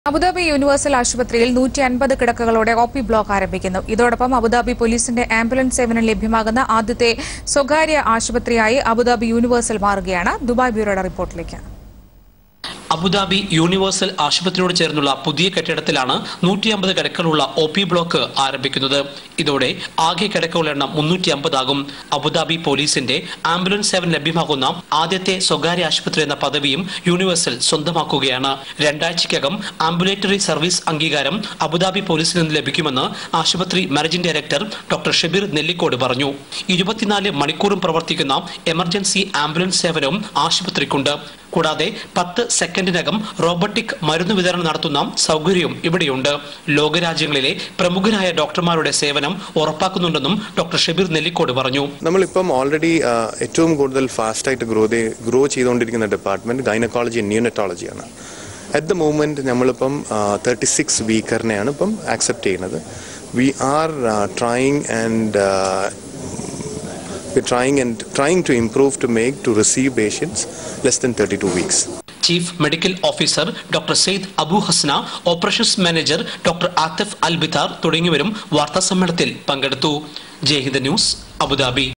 Abu Dhabi universal ആശുപത്രിയിൽ 150 കിടക്കകളോടെ OP block ആരംഭിക്കുന്നു. ഇതോടൊപ്പം അബുദാബി പോലീസിന്റെ ആംബുലൻസ് സേവനം ലഭ്യമാകുന്ന ആദ്യത്തെ സ്വകാര്യ ആശുപത്രിയായി അബുദാബി യൂണിവേഴ്സൽ മാറുകയാണ്. ദുബായ് ബ്യൂറോയുടെ റിപ്പോർട്ടിലേക്ക്. അബുദാബി യൂണിവേഴ്സൽ ആശുപത്രിയോട് ചേർന്നുള്ള പുതിയ കെട്ടിടത്തിലാണ് 150 കിടക്കകളുള്ള ഒപി ബ്ലോക്ക് ആരംഭിക്കുന്നത്. ഇതോടെ ആകെ കിടക്കകളുടെ എണ്ണം 350 ആകും. അബുദാബി പോലീസിന്റെ ആംബുലൻസ് സേവനം ലഭ്യമാകുന്ന ആദ്യത്തെ സ്വകാര്യ ആശുപത്രി എന്ന പദവിയും യൂണിവേഴ്സൽ സ്വന്തമാക്കുകയാണ്. 2 ആഴ്ചയ്ക്കകം ആംബുലേറ്ററി സർവീസ് അംഗീകാരം അബുദാബി പോലീസിൽ നിന്ന് ലഭിക്കുമെന്ന് ആശുപത്രി managing director doctor Shabeer Nellikode പറഞ്ഞു. 24 മണിക്കൂറും പ്രവർത്തിക്കുന്ന എമർജൻസി ആംബുലൻസ് സേവനവും ആശുപത്രിക്കുണ്ട്. കൂടാതെ 10 സെക്കൻഡിനകം റോബോട്ടിക് മരുന്ന് വിതരണം നടത്തുന്ന സൗകര്യവും ഇവിടെയുണ്ട്. ലോകരാജ്യങ്ങളിലെ പ്രമുഖരായ ഡോക്ടർമാരുടെ സേവനം ഉറപ്പാക്കുന്നുണ്ടെന്നും ഡോക്ടർ ഷബീർ നെല്ലിക്കോട് പറഞ്ഞു. നമ്മളിപ്പം ഓൾറെഡി ഏറ്റവും കൂടുതൽ ഫാസ്റ്റായിട്ട് ഗ്രോ ചെയ്തുകൊണ്ടിരിക്കുന്ന ഡിപ്പാർട്ട്മെന്റ് ഗൈനക്കോളജി ആൻഡ് ന്യൂനറ്റോളജിയാണ്. അറ്റ് ദ മൂമെന്റ് നമ്മളിപ്പം 36 വീക്കറിനെയാണ് ഇപ്പം ആക്സെപ്റ്റ് ചെയ്യുന്നത്. We are trying to improve to receive patients less than 32 weeks. Chief medical officer doctor Sayed Abu Hasna, operations manager doctor Atif Albitar തുടങ്ങിയവരും വാർത്താസമ്മേളനത്തിൽ പങ്കെടുത്തു. Jaihind news, Abu Dhabi.